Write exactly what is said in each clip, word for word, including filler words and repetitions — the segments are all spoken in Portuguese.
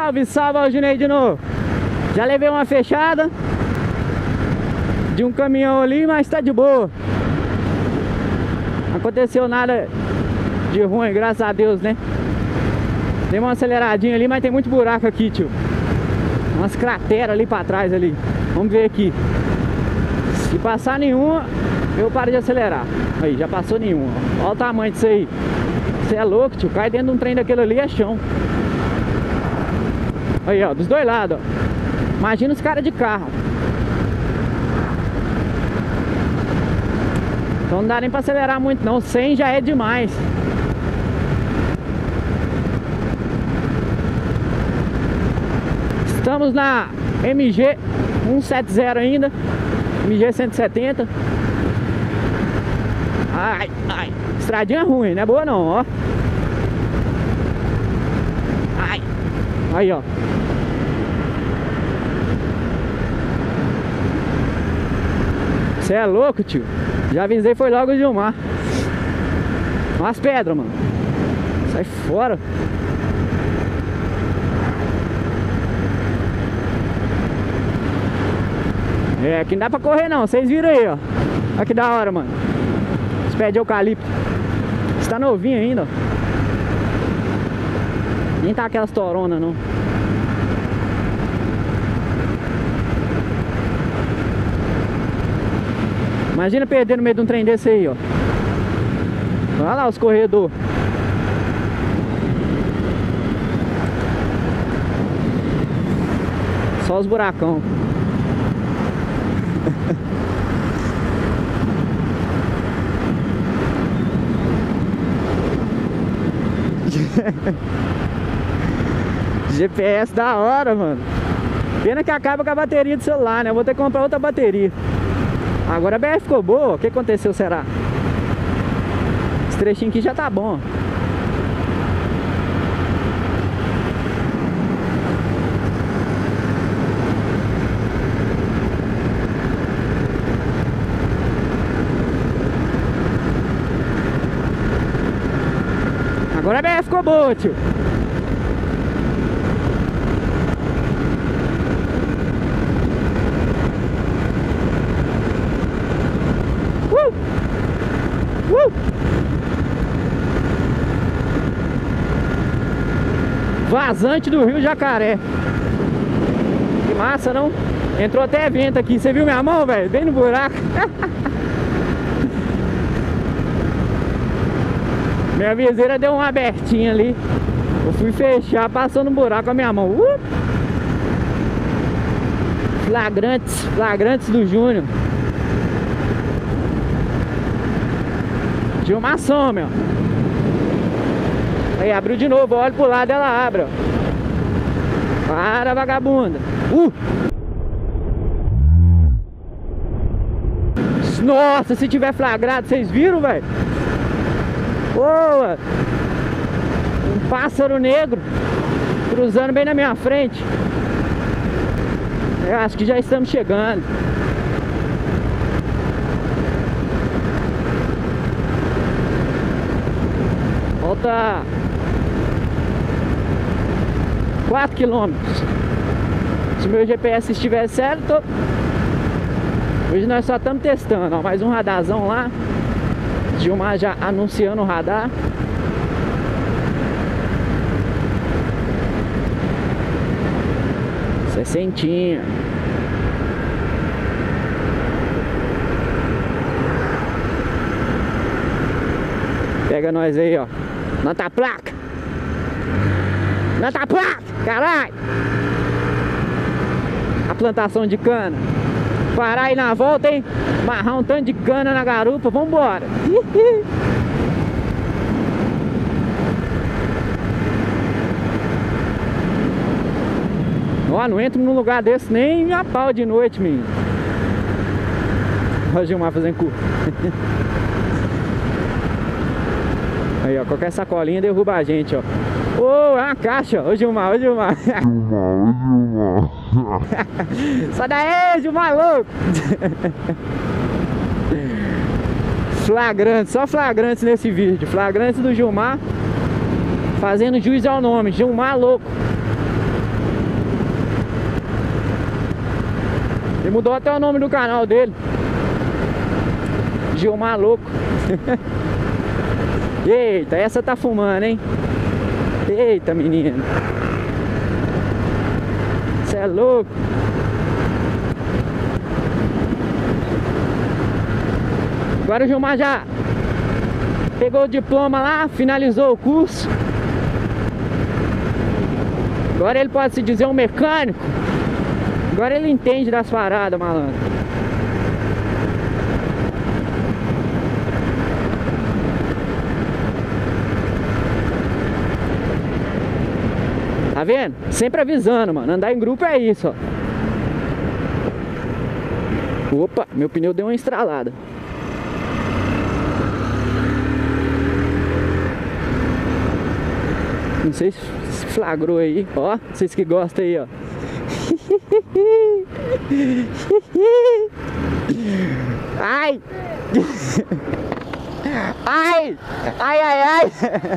Salve, salve, ó, o Juninho de novo. Já levei uma fechada de um caminhão ali, mas tá de boa. Não aconteceu nada de ruim, graças a Deus, né? Dei uma aceleradinha ali, mas tem muito buraco aqui, tio. Umas crateras ali pra trás ali. Vamos ver aqui. Se passar nenhuma, eu paro de acelerar. Aí, já passou nenhuma. Olha o tamanho disso aí. Você é louco, tio. Cai dentro de um trem daquele ali, é chão. Aí, ó, dos dois lados, ó. Imagina os caras de carro. Então não dá nem pra acelerar muito não. cem já é demais. Estamos na M G cento e setenta ainda. M G cento e setenta. Ai, ai. Estradinha ruim, não é boa não, ó. Ai. Aí, ó. Você é louco, tio. Já avisei, foi logo o Gilmar. Umas pedras, mano. Sai fora. É, aqui não dá pra correr não, vocês viram aí, ó. Olha que da hora, mano. Esse pé de eucalipto. Está novinho ainda, ó. Nem tá aquelas toronas, não. Imagina perder no meio de um trem desse aí, ó. Olha lá os corredores. Só os buracão. G P S da hora, mano. Pena que acaba com a bateria do celular, né? Eu vou ter que comprar outra bateria. Agora a B R ficou boa. O que aconteceu, será? Esse trechinho aqui já tá bom. Agora a B R ficou boa, tio. Uh! Uh! Vazante do Rio Jacaré. Que massa, não? Entrou até vento aqui. Você viu minha mão, velho? Bem no buraco. Minha viseira deu uma abertinha ali. Eu fui fechar, passou no buraco com a minha mão. Uh! Flagrantes, flagrantes do Júnior. Gilmar some, ó. Aí, abriu de novo, olha pro lado, ela abre, ó. Para, vagabunda. Uh! Nossa, se tiver flagrado, vocês viram, velho? Boa! Um pássaro negro cruzando bem na minha frente. Eu acho que já estamos chegando. Falta quatro quilômetros. Se o meu G P S estiver certo. Hoje nós só estamos testando, ó, mais um radarzão lá. Gilmar já anunciando o radar. Sessentinha. Pega nós aí, ó. Nota placa. Nota placa, caralho. A plantação de cana. Parar aí na volta, hein? Amarrar um tanto de cana na garupa. Vambora. Ó, não entro num lugar desse nem a pau de noite, menino. Olha o Gilmar fazendo curva. Aí, ó, qualquer sacolinha derruba a gente, ó. Ô, oh, é uma caixa, ó. Ô, Gilmar, ô, Gilmar. Gilmar, ô, Gilmar. Sai daí, Gilmar, louco. Flagrantes, só flagrantes nesse vídeo. Flagrantes do Gilmar fazendo juiz ao nome, Gilmar louco. Ele mudou até o nome do canal dele. Gilmar Louco. Eita, essa tá fumando, hein? Eita, menino. Você é louco. Agora o Gilmar já pegou o diploma lá, finalizou o curso. Agora ele pode se dizer um mecânico. Agora ele entende das paradas, malandro. Tá vendo? Sempre avisando, mano. Andar em grupo é isso, ó. Opa, meu pneu deu uma estralada. Não sei se flagrou aí, ó. Vocês que gostam aí, ó. Ai! Ai! Ai, ai, ai!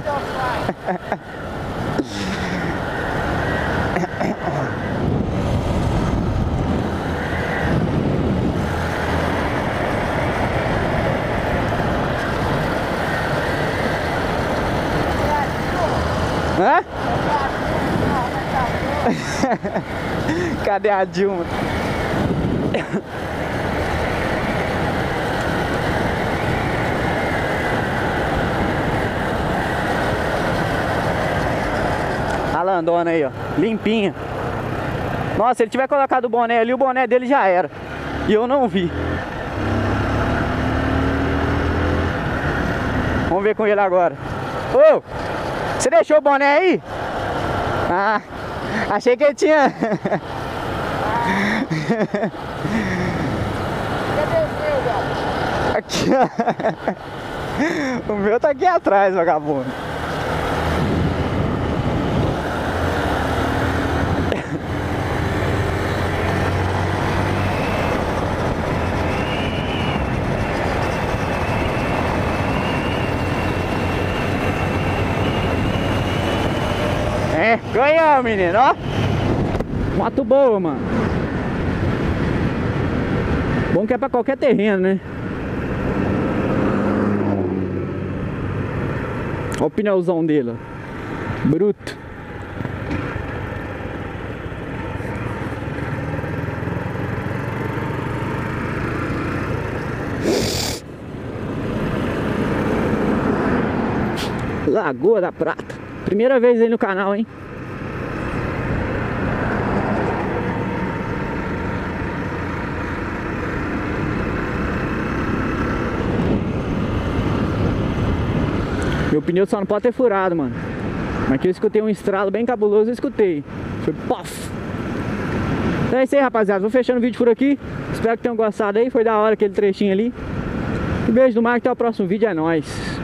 Hã? Cadê a Dilma? A landona aí, ó, limpinha. Nossa, se ele tiver colocado o boné ali, o boné dele já era. E eu não vi. Vamos ver com ele agora. Ô! Você deixou o boné aí? Ah, achei que ele tinha. Cadê o seu, gato? Aqui, ó. O meu tá aqui atrás, vagabundo. É, ganhou, menino, ó. Moto boa, mano. Bom que é pra qualquer terreno, né? Olha o pneuzão dele, ó. Bruto. Lagoa da Prata. Primeira vez aí no canal, hein? Meu pneu só não pode ter furado, mano. Mas que eu escutei um estralo bem cabuloso, eu escutei. Foi pof! Então é isso aí, rapaziada. Vou fechando o vídeo por aqui. Espero que tenham gostado aí. Foi da hora aquele trechinho ali. Um beijo do mar, até o próximo vídeo. É nóis.